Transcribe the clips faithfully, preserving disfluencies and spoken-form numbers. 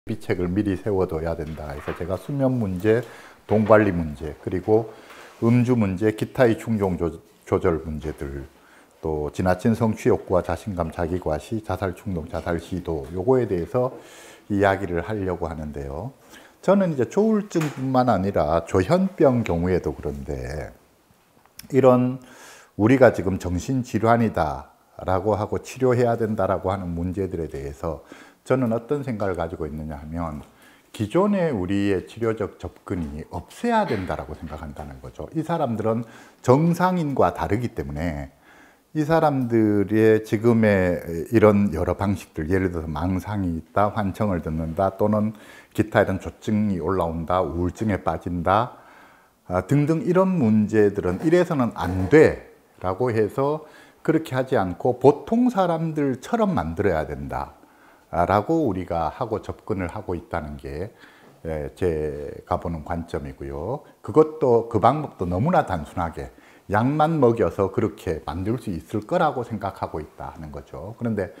대비책을 미리 세워둬야 된다 해서 제가 수면 문제, 돈 관리 문제, 그리고 음주 문제, 기타의 충동 조절 문제들, 또 지나친 성취 욕구와 자신감, 자기과시, 자살 충동, 자살 시도, 요거에 대해서 이야기를 하려고 하는데요. 저는 이제 조울증뿐만 아니라 조현병 경우에도 그런데, 이런 우리가 지금 정신질환이다 라고 하고 치료해야 된다라고 하는 문제들에 대해서 저는 어떤 생각을 가지고 있느냐 하면, 기존의 우리의 치료적 접근이 없애야 된다라고 생각한다는 거죠. 이 사람들은 정상인과 다르기 때문에 이 사람들의 지금의 이런 여러 방식들, 예를 들어서 망상이 있다, 환청을 듣는다, 또는 기타 이런 조증이 올라온다, 우울증에 빠진다 등등, 이런 문제들은 이래서는 안 돼 라고 해서 그렇게 하지 않고 보통 사람들처럼 만들어야 된다 라고 우리가 하고 접근을 하고 있다는 게 제가 보는 관점이고요. 그것도, 그 방법도 너무나 단순하게 약만 먹여서 그렇게 만들 수 있을 거라고 생각하고 있다는 거죠. 그런데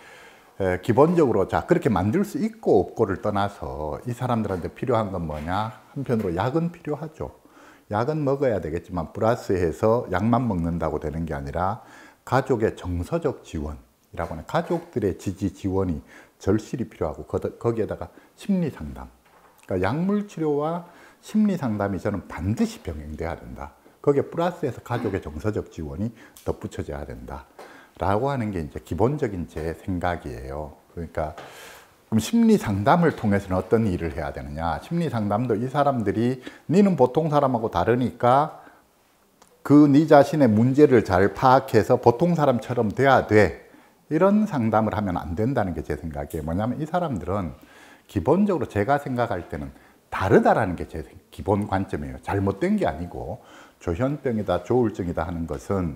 기본적으로 자 그렇게 만들 수 있고 없고를 떠나서 이 사람들한테 필요한 건 뭐냐? 한편으로 약은 필요하죠. 약은 먹어야 되겠지만 플러스해서 약만 먹는다고 되는 게 아니라 가족의 정서적 지원이라고 하는, 가족들의 지지 지원이 절실히 필요하고, 거기에다가 심리 상담, 그러니까 약물 치료와 심리 상담이 저는 반드시 병행돼야 된다. 거기에 플러스해서 가족의 정서적 지원이 덧붙여져야 된다 라고 하는 게 이제 기본적인 제 생각이에요. 그러니까 그럼 심리 상담을 통해서는 어떤 일을 해야 되느냐? 심리 상담도 이 사람들이 니는 보통 사람하고 다르니까 그 네 자신의 문제를 잘 파악해서 보통 사람처럼 돼야 돼, 이런 상담을 하면 안 된다는 게 제 생각이에요. 뭐냐면 이 사람들은 기본적으로 제가 생각할 때는 다르다라는 게 제 기본 관점이에요. 잘못된 게 아니고, 조현병이다, 조울증이다 하는 것은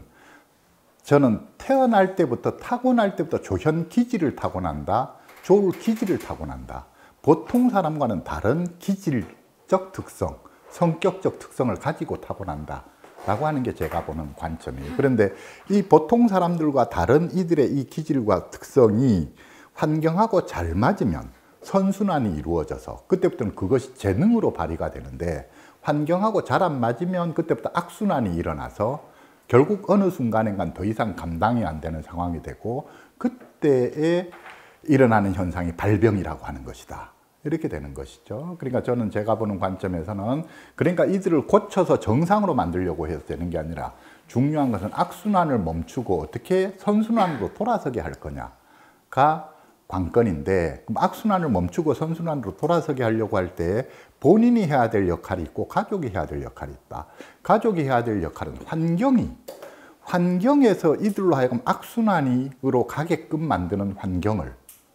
저는 태어날 때부터, 타고날 때부터 조현 기질을 타고난다, 조울 기질을 타고난다. 보통 사람과는 다른 기질적 특성, 성격적 특성을 가지고 타고난다 라고 하는 게 제가 보는 관점이에요. 그런데 이 보통 사람들과 다른 이들의 이 기질과 특성이 환경하고 잘 맞으면 선순환이 이루어져서 그때부터는 그것이 재능으로 발휘가 되는데, 환경하고 잘 안 맞으면 그때부터 악순환이 일어나서 결국 어느 순간인간 더 이상 감당이 안 되는 상황이 되고, 그때에 일어나는 현상이 발병이라고 하는 것이다, 이렇게 되는 것이죠. 그러니까 저는 제가 보는 관점에서는, 그러니까 이들을 고쳐서 정상으로 만들려고 해서 되는 게 아니라, 중요한 것은 악순환을 멈추고 어떻게 선순환으로 돌아서게 할 거냐가 관건인데, 그럼 악순환을 멈추고 선순환으로 돌아서게 하려고 할 때 본인이 해야 될 역할이 있고 가족이 해야 될 역할이 있다. 가족이 해야 될 역할은 환경이, 환경에서 이들로 하여금 악순환으로 가게끔 만드는 환경을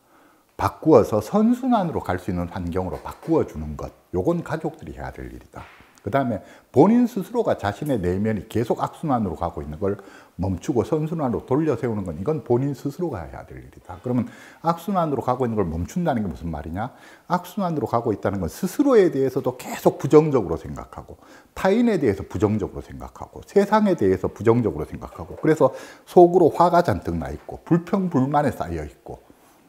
바꾸어서 선순환으로 갈 수 있는 환경으로 바꾸어 주는 것, 요건 가족들이 해야 될 일이다. 그 다음에 본인 스스로가 자신의 내면이 계속 악순환으로 가고 있는 걸 멈추고 선순환으로 돌려 세우는 건, 이건 본인 스스로가 해야 될 일이다. 그러면 악순환으로 가고 있는 걸 멈춘다는 게 무슨 말이냐? 악순환으로 가고 있다는 건 스스로에 대해서도 계속 부정적으로 생각하고, 타인에 대해서 부정적으로 생각하고, 세상에 대해서 부정적으로 생각하고, 그래서 속으로 화가 잔뜩 나 있고, 불평불만에 쌓여 있고,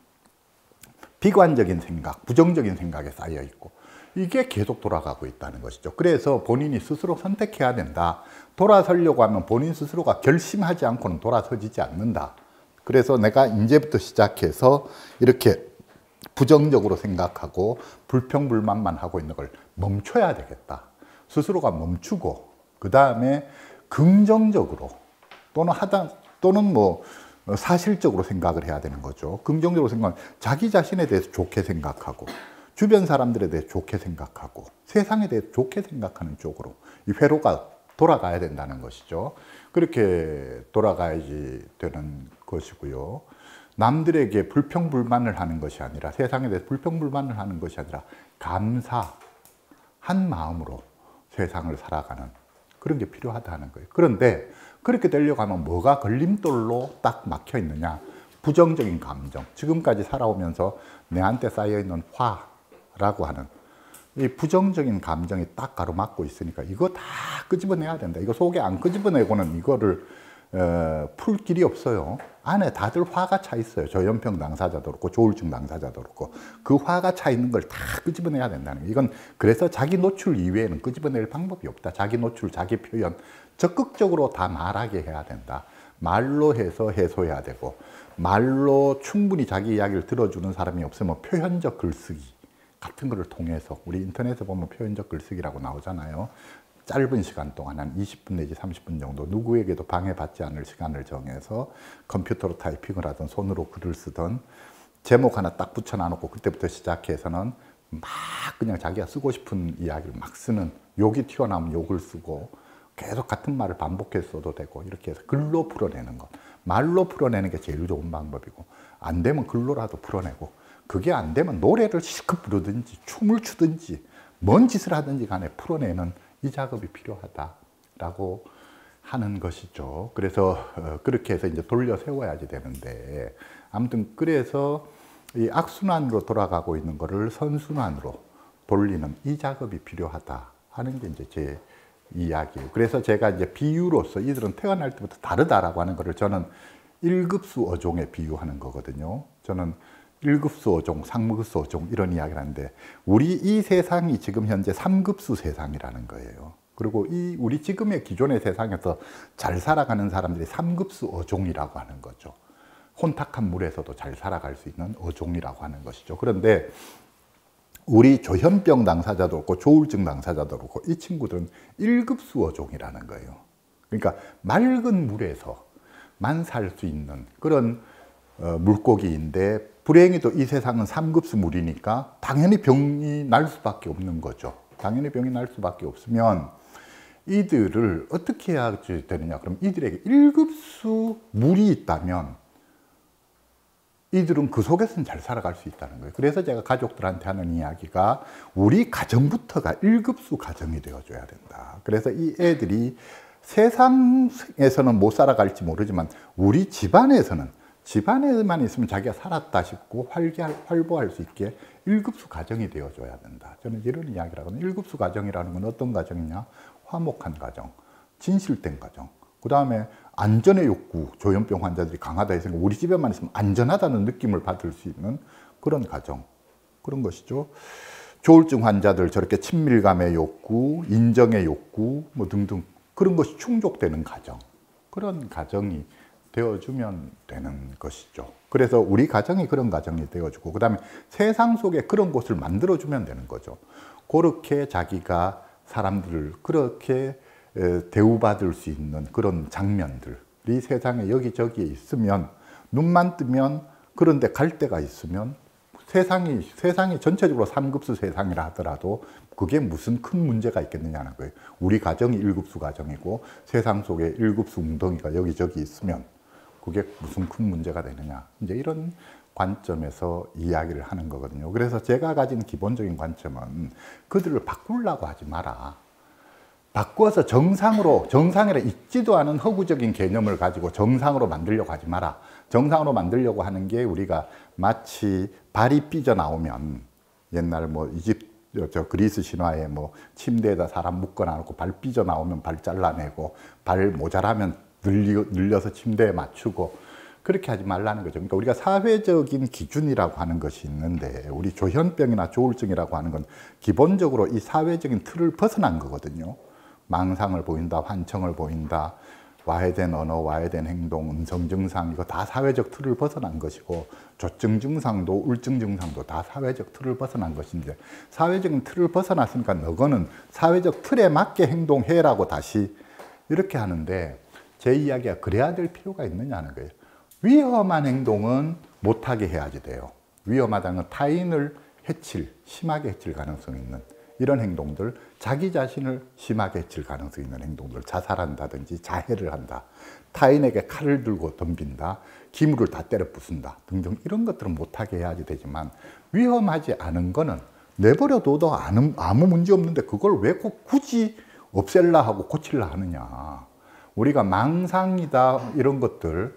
비관적인 생각, 부정적인 생각에 쌓여 있고, 이게 계속 돌아가고 있다는 것이죠. 그래서 본인이 스스로 선택해야 된다. 돌아서려고 하면 본인 스스로가 결심하지 않고는 돌아서지지 않는다. 그래서 내가 이제부터 시작해서 이렇게 부정적으로 생각하고 불평불만만 하고 있는 걸 멈춰야 되겠다. 스스로가 멈추고, 그 다음에 긍정적으로 또는 하다 또는 뭐 사실적으로 생각을 해야 되는 거죠. 긍정적으로 생각하면 자기 자신에 대해서 좋게 생각하고, 주변 사람들에 대해 좋게 생각하고, 세상에 대해 좋게 생각하는 쪽으로 이 회로가 돌아가야 된다는 것이죠. 그렇게 돌아가야지 되는 것이고요. 남들에게 불평불만을 하는 것이 아니라, 세상에 대해서 불평불만을 하는 것이 아니라 감사한 마음으로 세상을 살아가는 그런 게 필요하다는 거예요. 그런데 그렇게 되려고 하면 뭐가 걸림돌로 딱 막혀 있느냐? 부정적인 감정, 지금까지 살아오면서 내한테 쌓여있는 화라고 하는 이 부정적인 감정이 딱 가로막고 있으니까 이거 다 끄집어내야 된다. 이거 속에 안 끄집어내고는 이거를 어, 풀 길이 없어요. 안에 다들 화가 차 있어요. 조현병 당사자도 그렇고 조울증 당사자도 그렇고 그 화가 차 있는 걸 다 끄집어내야 된다는 거예요. 이건 그래서 자기 노출 이외에는 끄집어낼 방법이 없다. 자기 노출, 자기 표현 적극적으로 다 말하게 해야 된다. 말로 해서 해소해야 되고 말로 충분히 자기 이야기를 들어주는 사람이 없으면 표현적 글쓰기 같은 거를 통해서 우리 인터넷에 보면 표현적 글쓰기라고 나오잖아요. 짧은 시간 동안 한 이십 분 내지 삼십 분 정도 누구에게도 방해받지 않을 시간을 정해서 컴퓨터로 타이핑을 하든 손으로 글을 쓰든 제목 하나 딱 붙여놔놓고 그때부터 시작해서는 막 그냥 자기가 쓰고 싶은 이야기를 막 쓰는 욕이 튀어나오면 욕을 쓰고 계속 같은 말을 반복해서 써도 되고 이렇게 해서 글로 풀어내는 것. 말로 풀어내는 게 제일 좋은 방법이고 안 되면 글로라도 풀어내고 그게 안 되면 노래를 실컷 부르든지 춤을 추든지 뭔 짓을 하든지 간에 풀어내는 이 작업이 필요하다라고 하는 것이죠. 그래서 그렇게 해서 이제 돌려 세워야지 되는데 아무튼 그래서 이 악순환으로 돌아가고 있는 거를 선순환으로 돌리는 이 작업이 필요하다 하는 게 이제 제 이야기예요. 그래서 제가 이제 비유로서 이들은 태어날 때부터 다르다라고 하는 거를 저는 일급수 어종에 비유하는 거거든요. 저는 일급수 어종, 삼급수 어종 이런 이야기를 하는데 우리 이 세상이 지금 현재 삼급수 세상이라는 거예요. 그리고 이 우리 지금의 기존의 세상에서 잘 살아가는 사람들이 삼급수 어종이라고 하는 거죠. 혼탁한 물에서도 잘 살아갈 수 있는 어종이라고 하는 것이죠. 그런데 우리 조현병 당사자도 없고 조울증 당사자도 없고 이 친구들은 일급수 어종이라는 거예요. 그러니까 맑은 물에서만 살 수 있는 그런 어, 물고기인데 불행히도 이 세상은 삼급수 물이니까 당연히 병이 날 수밖에 없는 거죠. 당연히 병이 날 수밖에 없으면 이들을 어떻게 해야 되느냐. 그럼 이들에게 일급수 물이 있다면 이들은 그 속에서는 잘 살아갈 수 있다는 거예요. 그래서 제가 가족들한테 하는 이야기가 우리 가정부터가 일급수 가정이 되어줘야 된다. 그래서 이 애들이 세상에서는 못 살아갈지 모르지만 우리 집안에서는 집안에만 있으면 자기가 살았다 싶고 활기할, 활보할 수 있게 일급수 가정이 되어줘야 된다. 저는 이런 이야기를 하거든요. 일급수 가정이라는 건 어떤 가정이냐? 화목한 가정, 진실된 가정, 그 다음에 안전의 욕구, 조현병 환자들이 강하다 해서 우리 집에만 있으면 안전하다는 느낌을 받을 수 있는 그런 가정, 그런 것이죠. 조울증 환자들 저렇게 친밀감의 욕구, 인정의 욕구 뭐 등등 그런 것이 충족되는 가정, 그런 가정이 되어주면 되는 것이죠. 그래서 우리 가정이 그런 가정이 되어주고 그 다음에 세상 속에 그런 곳을 만들어주면 되는 거죠. 그렇게 자기가 사람들을 그렇게 대우받을 수 있는 그런 장면들이 세상에 여기저기에 있으면 눈만 뜨면 그런데 갈 데가 있으면 세상이, 세상이 전체적으로 삼급수 세상이라 하더라도 그게 무슨 큰 문제가 있겠느냐는 거예요. 우리 가정이 일급수 가정이고 세상 속에 일급수 웅덩이가 여기저기 있으면 그게 무슨 큰 문제가 되느냐. 이제 이런 관점에서 이야기를 하는 거거든요. 그래서 제가 가진 기본적인 관점은 그들을 바꾸려고 하지 마라. 바꾸어서 정상으로, 정상이라 있지도 않은 허구적인 개념을 가지고 정상으로 만들려고 하지 마라. 정상으로 만들려고 하는 게 우리가 마치 발이 삐져나오면 옛날 뭐 이집트, 저 그리스 신화에 뭐 침대에다 사람 묶어놔놓고 발 삐져나오면 발 잘라내고 발 모자라면 늘리, 늘려서 침대에 맞추고 그렇게 하지 말라는 거죠. 그러니까 우리가 사회적인 기준이라고 하는 것이 있는데 우리 조현병이나 조울증이라고 하는 건 기본적으로 이 사회적인 틀을 벗어난 거거든요. 망상을 보인다, 환청을 보인다, 와해된 언어, 와해된 행동, 음성 증상 이거 다 사회적 틀을 벗어난 것이고 조증 증상도 울증 증상도 다 사회적 틀을 벗어난 것인데 사회적인 틀을 벗어났으니까 너거는 사회적 틀에 맞게 행동해라고 다시 이렇게 하는데 제 이야기가 그래야 될 필요가 있느냐는 거예요. 위험한 행동은 못하게 해야지 돼요. 위험하다는 건 타인을 해칠, 심하게 해칠 가능성이 있는 이런 행동들, 자기 자신을 심하게 해칠 가능성이 있는 행동들, 자살한다든지 자해를 한다, 타인에게 칼을 들고 덤빈다, 기물을 다 때려 부순다 등등 이런 것들은 못하게 해야지 되지만 위험하지 않은 거는 내버려둬도 아무 문제 없는데 그걸 왜 꼭 굳이 없앨라 하고 고칠라 하느냐. 우리가 망상이다 이런 것들,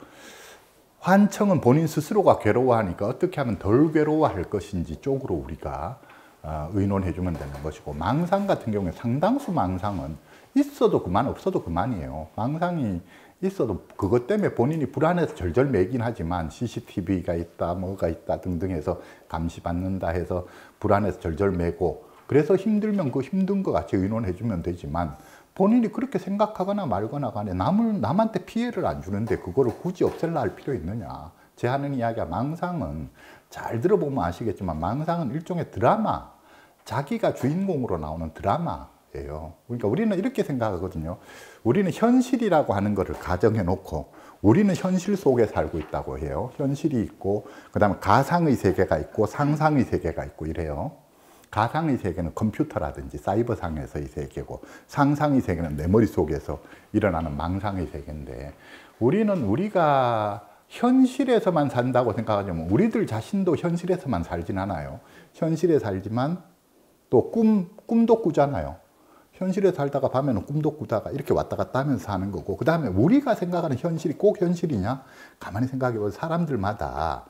환청은 본인 스스로가 괴로워하니까 어떻게 하면 덜 괴로워할 것인지 쪽으로 우리가 의논해 주면 되는 것이고, 망상 같은 경우에 상당수 망상은 있어도 그만 없어도 그만이에요. 망상이 있어도 그것 때문에 본인이 불안해서 절절매긴 하지만 씨씨티비가 있다, 뭐가 있다 등등 해서 감시받는다 해서 불안해서 절절매고 그래서 힘들면 그 힘든 거 같이 의논해 주면 되지만 본인이 그렇게 생각하거나 말거나 간에 남을, 남한테 피해를 안 주는데 그거를 굳이 없앨라 할 필요 있느냐. 제 하는 이야기가 망상은 잘 들어보면 아시겠지만 망상은 일종의 드라마, 자기가 주인공으로 나오는 드라마예요. 그러니까 우리는 이렇게 생각하거든요. 우리는 현실이라고 하는 것을 가정해 놓고 우리는 현실 속에 살고 있다고 해요. 현실이 있고 그 다음에 가상의 세계가 있고 상상의 세계가 있고 이래요. 가상의 세계는 컴퓨터라든지 사이버상에서의 세계고 상상의 세계는 내 머릿속에서 일어나는 망상의 세계인데 우리는 우리가 현실에서만 산다고 생각하자면 우리들 자신도 현실에서만 살진 않아요. 현실에 살지만 또 꿈, 꿈도 꾸잖아요. 현실에 살다가 밤에는 꿈도 꾸다가 이렇게 왔다 갔다 하면서 사는 거고 그 다음에 우리가 생각하는 현실이 꼭 현실이냐? 가만히 생각해보면 사람들마다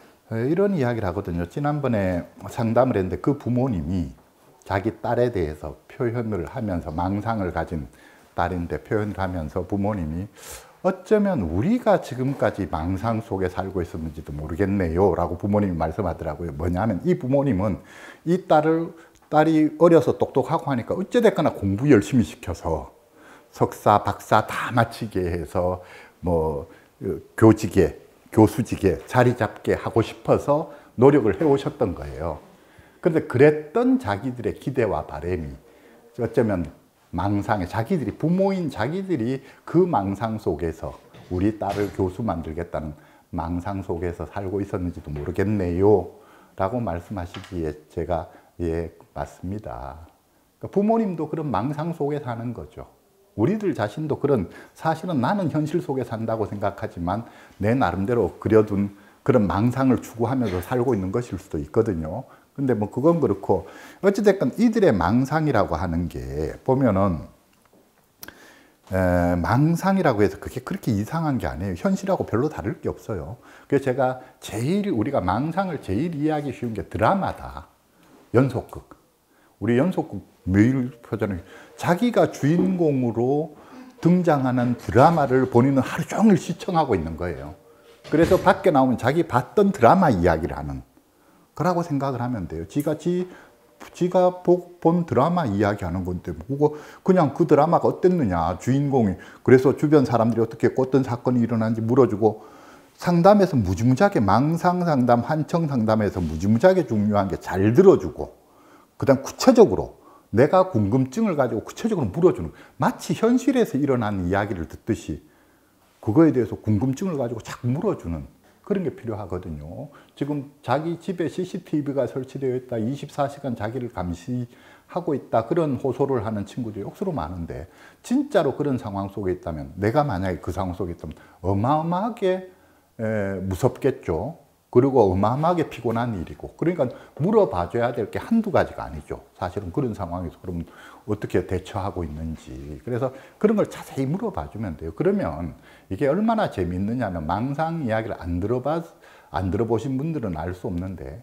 이런 이야기를 하거든요. 지난번에 상담을 했는데 그 부모님이 자기 딸에 대해서 표현을 하면서 망상을 가진 딸인데 표현을 하면서 부모님이 어쩌면 우리가 지금까지 망상 속에 살고 있었는지도 모르겠네요 라고 부모님이 말씀하더라고요. 뭐냐면 이 부모님은 이 딸을 딸이 어려서 똑똑하고 하니까 어찌됐거나 공부 열심히 시켜서 석사, 박사 다 마치게 해서 뭐 교직에 교수직에 자리 잡게 하고 싶어서 노력을 해오셨던 거예요. 그런데 그랬던 자기들의 기대와 바람이 어쩌면 망상에 자기들이 부모인 자기들이 그 망상 속에서 우리 딸을 교수 만들겠다는 망상 속에서 살고 있었는지도 모르겠네요 라고 말씀하시기에 제가 예 맞습니다. 그러니까 부모님도 그런 망상 속에 사는 거죠. 우리들 자신도 그런 사실은 나는 현실 속에 산다고 생각하지만 내 나름대로 그려둔 그런 망상을 추구하면서 살고 있는 것일 수도 있거든요. 근데 뭐 그건 그렇고 어찌됐건 이들의 망상이라고 하는 게 보면은 에, 망상이라고 해서 그게 그렇게 이상한 게 아니에요. 현실하고 별로 다를 게 없어요. 그래서 제가 제일 우리가 망상을 제일 이해하기 쉬운 게 드라마다. 연속극. 우리 연속극 매일 표현을 자기가 주인공으로 등장하는 드라마를 본인은 하루 종일 시청하고 있는 거예요. 그래서 밖에 나오면 자기 봤던 드라마 이야기를 하는 거라고 생각을 하면 돼요. 지가 지, 지가 본 드라마 이야기하는 건데 그거 그냥 그 드라마가 어땠느냐 주인공이 그래서 주변 사람들이 어떻게 했고 어떤 사건이 일어났는지 물어주고 상담에서 무지무지하게 망상 상담, 환청 상담에서 무지무지하게 중요한 게 잘 들어주고 그다음 구체적으로 내가 궁금증을 가지고 구체적으로 물어주는 마치 현실에서 일어난 이야기를 듣듯이 그거에 대해서 궁금증을 가지고 자꾸 물어주는 그런 게 필요하거든요. 지금 자기 집에 씨씨티비가 설치되어 있다, 이십사 시간 자기를 감시하고 있다 그런 호소를 하는 친구들이 억수로 많은데 진짜로 그런 상황 속에 있다면 내가 만약에 그 상황 속에 있다면 어마어마하게 에, 무섭겠죠. 그리고 어마어마하게 피곤한 일이고 그러니까 물어봐줘야 될 게 한두 가지가 아니죠. 사실은 그런 상황에서 그러면 어떻게 대처하고 있는지 그래서 그런 걸 자세히 물어봐주면 돼요. 그러면 이게 얼마나 재미있느냐면 망상 이야기를 안 들어봐 안 들어보신 분들은 알 수 없는데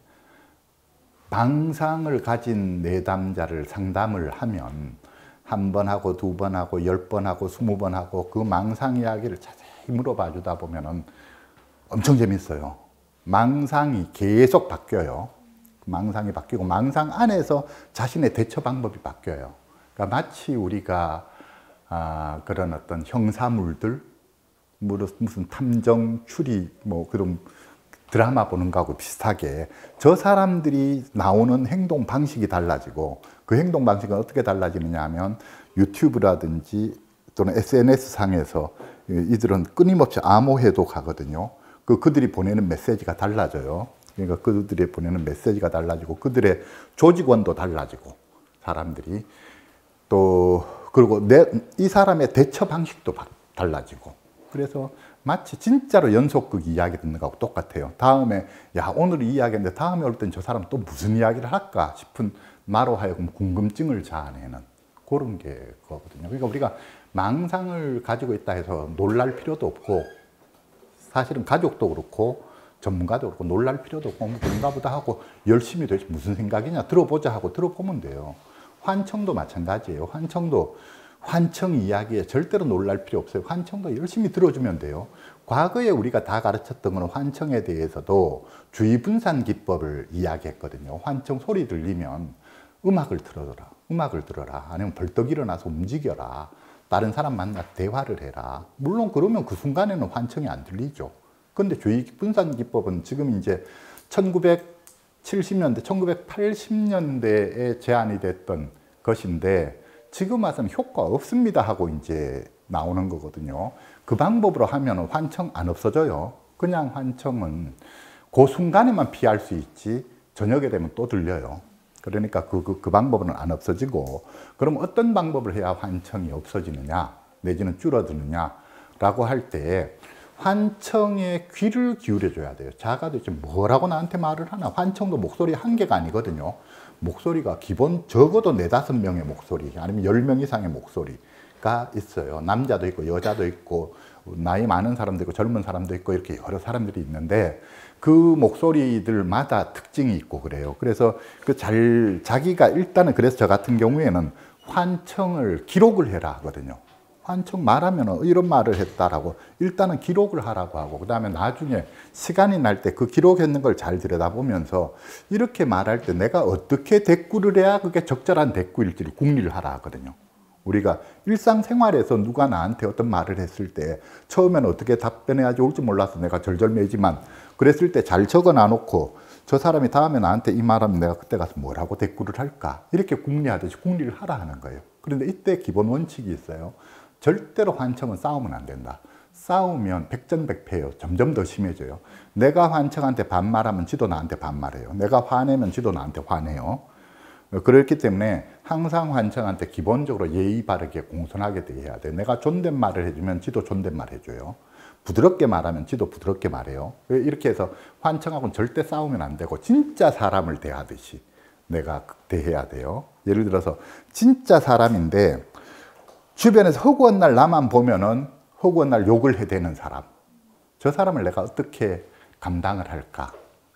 망상을 가진 내담자를 상담을 하면 한 번 하고 두 번 하고 열 번 하고 스무 번 하고 그 망상 이야기를 자세히 물어봐 주다 보면은 엄청 재밌어요. 망상이 계속 바뀌어요. 망상이 바뀌고 망상 안에서 자신의 대처 방법이 바뀌어요. 그러니까 마치 우리가 아, 그런 어떤 형사물들, 무슨 탐정, 추리, 뭐 그런 드라마 보는 거하고 비슷하게 저 사람들이 나오는 행동 방식이 달라지고 그 행동 방식은 어떻게 달라지느냐 하면 유튜브라든지 또는 에스엔에스 상에서 이들은 끊임없이 암호해도 가거든요. 그 그들이 보내는 메시지가 달라져요. 그러니까 그들이 보내는 메시지가 달라지고 그들의 조직원도 달라지고 사람들이 또 그리고 내, 이 사람의 대처 방식도 달라지고 그래서 마치 진짜로 연속극 이야기 듣는 거하고 똑같아요. 다음에 야 오늘 이 이야기인데 다음에 올 땐 저 사람 또 무슨 이야기를 할까 싶은 나로 하여금 궁금증을 자아내는 그런 게 그거거든요. 그러니까 우리가 망상을 가지고 있다 해서 놀랄 필요도 없고 사실은 가족도 그렇고 전문가도 그렇고 놀랄 필요도 없고 뭐 그런가 보다 하고 열심히 도대체 무슨 생각이냐 들어보자 하고 들어보면 돼요. 환청도 마찬가지예요. 환청도 환청 이야기에 절대로 놀랄 필요 없어요. 환청도 열심히 들어주면 돼요. 과거에 우리가 다 가르쳤던 건 환청에 대해서도 주의분산 기법을 이야기했거든요. 환청 소리 들리면 음악을 틀어라, 음악을 들어라, 아니면 벌떡 일어나서 움직여라, 다른 사람 만나 대화를 해라. 물론 그러면 그 순간에는 환청이 안 들리죠. 근데 주의분산 기법은 지금 이제 천구백칠십 년대, 천구백팔십 년대에 제안이 됐던 것인데 지금 와서는 효과 없습니다 하고 이제 나오는 거거든요. 그 방법으로 하면 환청 안 없어져요. 그냥 환청은 그 순간에만 피할 수 있지 저녁에 되면 또 들려요. 그러니까 그, 그, 그 방법은 안 없어지고, 그럼 어떤 방법을 해야 환청이 없어지느냐 내지는 줄어드느냐 라고 할 때 환청에 귀를 기울여 줘야 돼요. 자가도 이제 뭐라고 나한테 말을 하나. 환청도 목소리 한계가 아니거든요. 목소리가 기본 적어도 네다섯 명의 목소리, 아니면 열 명 이상의 목소리가 있어요. 남자도 있고 여자도 있고 나이 많은 사람도 있고 젊은 사람도 있고 이렇게 여러 사람들이 있는데 그 목소리들마다 특징이 있고 그래요. 그래서 그 잘 자기가 일단은, 그래서 저 같은 경우에는 환청을 기록을 해라 하거든요. 환청 말하면 이런 말을 했다라고 일단은 기록을 하라고 하고, 그 다음에 나중에 시간이 날 때 그 기록했는 걸 잘 들여다보면서 이렇게 말할 때 내가 어떻게 대꾸를 해야 그게 적절한 대꾸일지를 궁리를 하라 하거든요. 우리가 일상생활에서 누가 나한테 어떤 말을 했을 때 처음에는 어떻게 답변해야 좋을지 몰라서 내가 절절매지만 그랬을 때 잘 적어 놔놓고 저 사람이 다음에 나한테 이 말하면 내가 그때 가서 뭐라고 대꾸를 할까, 이렇게 궁리하듯이 궁리를 하라 하는 거예요. 그런데 이때 기본 원칙이 있어요. 절대로 환청은 싸우면 안 된다. 싸우면 백전백패예요. 점점 더 심해져요. 내가 환청한테 반말하면 지도 나한테 반말해요. 내가 화내면 지도 나한테 화내요. 그렇기 때문에 항상 환청한테 기본적으로 예의 바르게 공손하게 대해야 돼. 내가 존댓말을 해주면 지도 존댓말 해줘요. 부드럽게 말하면 지도 부드럽게 말해요. 이렇게 해서 환청하고는 절대 싸우면 안 되고 진짜 사람을 대하듯이 내가 대해야 돼요. 예를 들어서 진짜 사람인데 주변에서 허구한 날 나만 보면은 허구한 날 욕을 해대는 사람, 저 사람을 내가 어떻게 감당을 할까?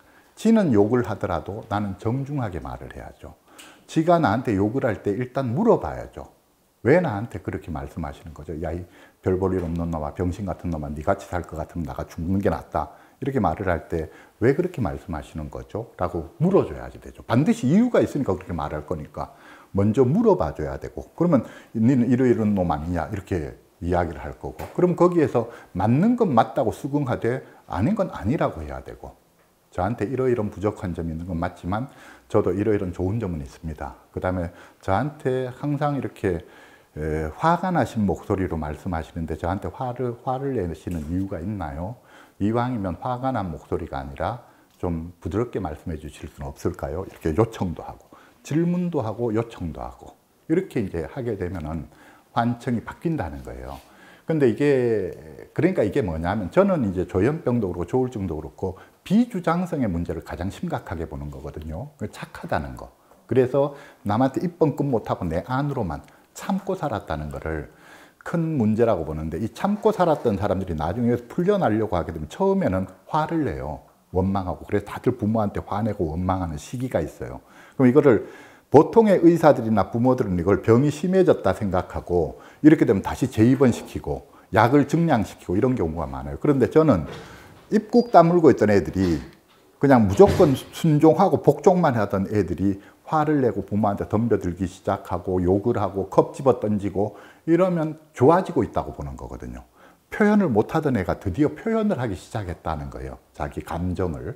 지는 욕을 하더라도 나는 정중하게 말을 해야죠. 지가 나한테 욕을 할 때 일단 물어봐야죠. 왜 나한테 그렇게 말씀하시는 거죠? 야, 이 별 볼 일 없는 놈아, 병신 같은 놈아, 니같이 살 것 같으면 나가 죽는 게 낫다. 이렇게 말을 할 때 왜 그렇게 말씀하시는 거죠? 라고 물어줘야지 되죠. 반드시 이유가 있으니까 그렇게 말할 거니까 먼저 물어봐 줘야 되고, 그러면 니는 이러이런 놈 아니냐 이렇게 이야기를 할 거고, 그럼 거기에서 맞는 건 맞다고 수긍하되 아닌 건 아니라고 해야 되고, 저한테 이러이런 부족한 점이 있는 건 맞지만 저도 이러이런 좋은 점은 있습니다. 그 다음에 저한테 항상 이렇게 에, 화가 나신 목소리로 말씀하시는데 저한테 화를, 화를 내시는 이유가 있나요? 이왕이면 화가 난 목소리가 아니라 좀 부드럽게 말씀해 주실 수는 없을까요? 이렇게 요청도 하고 질문도 하고 요청도 하고 이렇게 이제 하게 되면은 환청이 바뀐다는 거예요. 근데 이게, 그러니까 이게 뭐냐면 저는 이제 조현병도 그렇고 조울증도 그렇고 비주장성의 문제를 가장 심각하게 보는 거거든요. 착하다는 거. 그래서 남한테 입번끝 못하고 내 안으로만 참고 살았다는 거를 큰 문제라고 보는데, 이 참고 살았던 사람들이 나중에 풀려나려고 하게 되면 처음에는 화를 내요. 원망하고. 그래서 다들 부모한테 화내고 원망하는 시기가 있어요. 그럼 이거를 보통의 의사들이나 부모들은 이걸 병이 심해졌다 생각하고 이렇게 되면 다시 재입원시키고 약을 증량시키고 이런 경우가 많아요. 그런데 저는 입국 다물고 있던 애들이 그냥 무조건 순종하고 복종만 하던 애들이 화를 내고 부모한테 덤벼들기 시작하고 욕을 하고 컵 집어 던지고 이러면 좋아지고 있다고 보는 거거든요. 표현을 못하던 애가 드디어 표현을 하기 시작했다는 거예요. 자기 감정을.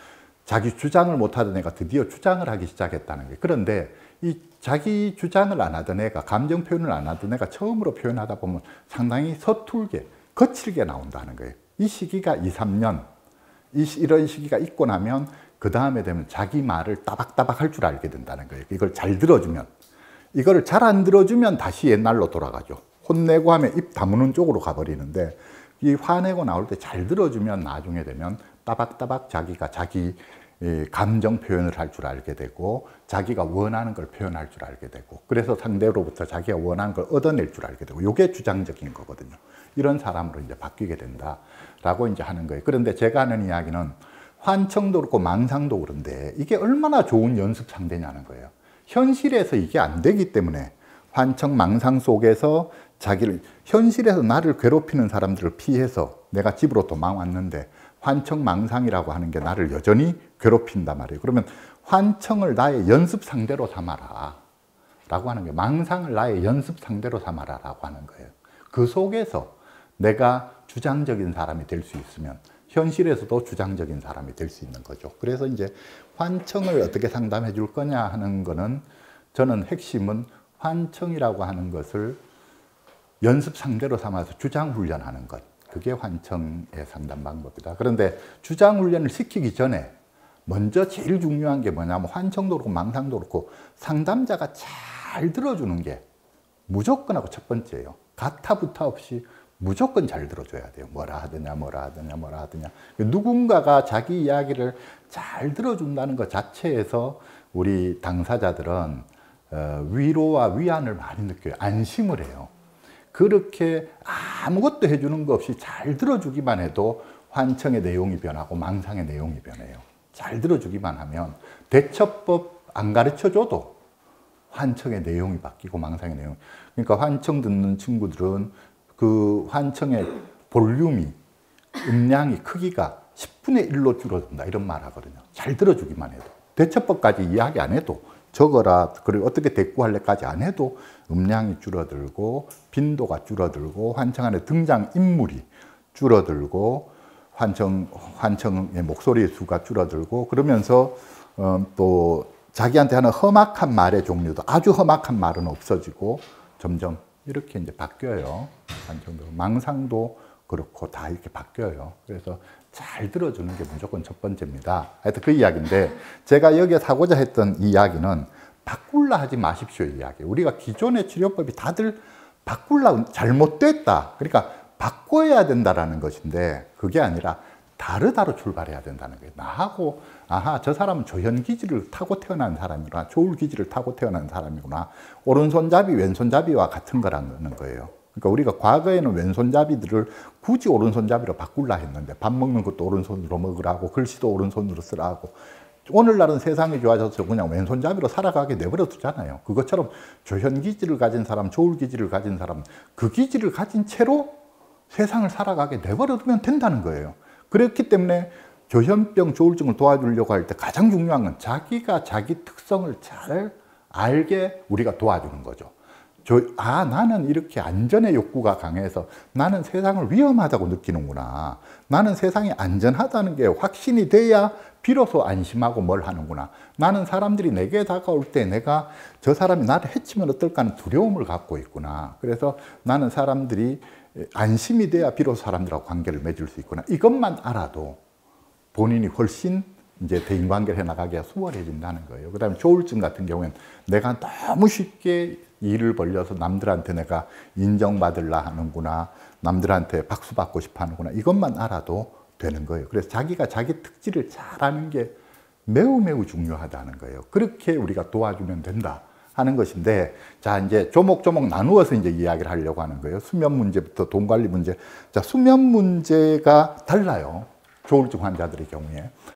자기 주장을 못하던 애가 드디어 주장을 하기 시작했다는 거예요. 그런데 이 자기 주장을 안 하던 애가, 감정 표현을 안 하던 애가 처음으로 표현하다 보면 상당히 서툴게, 거칠게 나온다는 거예요. 이 시기가 이, 삼 년, 이, 이런 시기가 있고 나면 그 다음에 되면 자기 말을 따박따박 할 줄 알게 된다는 거예요. 이걸 잘 들어주면. 이걸 잘 안 들어주면 다시 옛날로 돌아가죠. 혼내고 하면 입 다무는 쪽으로 가버리는데, 이 화내고 나올 때 잘 들어주면 나중에 되면 따박따박 자기가 자기 감정 표현을 할 줄 알게 되고 자기가 원하는 걸 표현할 줄 알게 되고, 그래서 상대로부터 자기가 원하는 걸 얻어낼 줄 알게 되고, 이게 주장적인 거거든요. 이런 사람으로 이제 바뀌게 된다라고 이제 하는 거예요. 그런데 제가 하는 이야기는 환청도 그렇고 망상도 그런데 이게 얼마나 좋은 연습 상대냐는 거예요. 현실에서 이게 안 되기 때문에 환청 망상 속에서 자기를, 현실에서 나를 괴롭히는 사람들을 피해서 내가 집으로 도망왔는데 환청 망상이라고 하는 게 나를 여전히 괴롭힌단 말이에요. 그러면 환청을 나의 연습 상대로 삼아라 라고 하는 게, 망상을 나의 연습 상대로 삼아라 라고 하는 거예요. 그 속에서 내가 주장적인 사람이 될 수 있으면 현실에서도 주장적인 사람이 될 수 있는 거죠. 그래서 이제 환청을 어떻게 상담해 줄 거냐 하는 거는, 저는 핵심은 환청이라고 하는 것을 연습 상대로 삼아서 주장 훈련하는 것, 그게 환청의 상담 방법이다. 그런데 주장 훈련을 시키기 전에 먼저 제일 중요한 게 뭐냐면, 환청도 그렇고 망상도 그렇고 상담자가 잘 들어주는 게 무조건 하고 첫 번째예요. 가타부타 없이 무조건 잘 들어줘야 돼요. 뭐라 하더냐 뭐라 하더냐 뭐라 하더냐. 누군가가 자기 이야기를 잘 들어준다는 것 자체에서 우리 당사자들은 위로와 위안을 많이 느껴요. 안심을 해요. 그렇게 아무것도 해주는 거 없이 잘 들어주기만 해도 환청의 내용이 변하고 망상의 내용이 변해요. 잘 들어주기만 하면 대처법 안 가르쳐줘도 환청의 내용이 바뀌고 망상의 내용. 그러니까 환청 듣는 친구들은 그 환청의 볼륨이, 음량이, 크기가 십분의 일로 줄어든다 이런 말 하거든요. 잘 들어주기만 해도. 대처법까지 이야기 안 해도, 적어라, 그리고 어떻게 대꾸할래까지 안 해도 음량이 줄어들고 빈도가 줄어들고 환청 안에 등장 인물이 줄어들고 환청, 환청의 목소리의 수가 줄어들고, 그러면서 어, 또 자기한테 하는 험악한 말의 종류도, 아주 험악한 말은 없어지고 점점 이렇게 이제 바뀌어요. 환청도, 망상도 그렇고 다 이렇게 바뀌어요. 그래서 잘 들어주는 게 무조건 첫 번째입니다. 하여튼 그 이야기인데, 제가 여기에 하고자 했던 이야기는 바꿀라 하지 마십시오 이야기. 우리가 기존의 치료법이 다들 바꿀라, 잘못됐다, 그러니까 바꿔야 된다라는 것인데, 그게 아니라 다르다로 출발해야 된다는 거예요. 나하고, 아하, 저 사람은 조현 기질을 타고 태어난 사람이구나, 조울 기질을 타고 태어난 사람이구나, 오른손잡이 왼손잡이와 같은 거라는 거예요. 그러니까 우리가 과거에는 왼손잡이들을 굳이 오른손잡이로 바꾸려 했는데, 밥 먹는 것도 오른손으로 먹으라고, 글씨도 오른손으로 쓰라고. 오늘날은 세상이 좋아져서 그냥 왼손잡이로 살아가게 내버려 두잖아요. 그것처럼 조현 기질을 가진 사람, 조울 기질을 가진 사람, 그 기질을 가진 채로 세상을 살아가게 내버려 두면 된다는 거예요. 그렇기 때문에 조현병, 조울증을 도와주려고 할 때 가장 중요한 건 자기가 자기 특성을 잘 알게 우리가 도와주는 거죠. 저, 아, 나는 이렇게 안전의 욕구가 강해서 나는 세상을 위험하다고 느끼는구나. 나는 세상이 안전하다는 게 확신이 돼야 비로소 안심하고 뭘 하는구나. 나는 사람들이 내게 다가올 때 내가 저 사람이 나를 해치면 어떨까 하는 두려움을 갖고 있구나. 그래서 나는 사람들이 안심이 돼야 비로소 사람들하고 관계를 맺을 수 있구나. 이것만 알아도 본인이 훨씬 이제 대인관계를 해나가기가 수월해진다는 거예요. 그 다음에 조울증 같은 경우에는 내가 너무 쉽게 일을 벌려서 남들한테 내가 인정받으려 하는구나, 남들한테 박수 받고 싶어 하는구나, 이것만 알아도 되는 거예요. 그래서 자기가 자기 특질을 잘 아는 게 매우 매우 중요하다는 거예요. 그렇게 우리가 도와주면 된다 하는 것인데, 자, 이제 조목조목 나누어서 이제 이야기를 하려고 하는 거예요. 수면 문제부터 돈 관리 문제. 자, 수면 문제가 달라요. 조울증 환자들의 경우에.